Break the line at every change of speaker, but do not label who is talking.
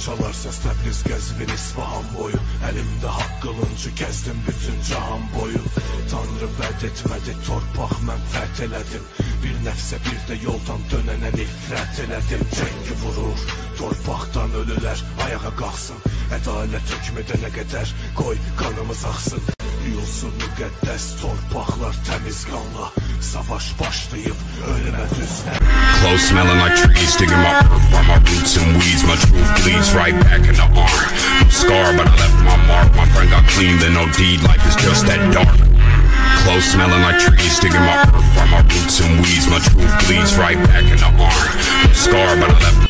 Çalar səs Təbriz, Qəzvin, İsfahan boyu. Əlimdə haqq qılıncı gəzdim bütün cahan boyu. Tanrı vəd etmədi, torpaq mən fəth elədim. Bir nəfsə bir də yoldan dönənə nifrət elədim. Cəngi vurur, torpaqdan ölülər ayağa qalxsın. Ədalət hökm edənə qədər qoy qanımız axsın. Yuyulsun müqəddəs torpaqlar təmiz qanla. Savaş başlayıb ölümə düzlər.
Clothes smelling like trees, digging my earth by my roots and weeds. My truth bleeds right back in the arm. No scar, but I left my mark. My friend got clean, then no deed. Life is just that dark. Clothes smelling like trees, digging my earth by my roots and weeds. My truth bleeds right back in the arm. No scar, but I left.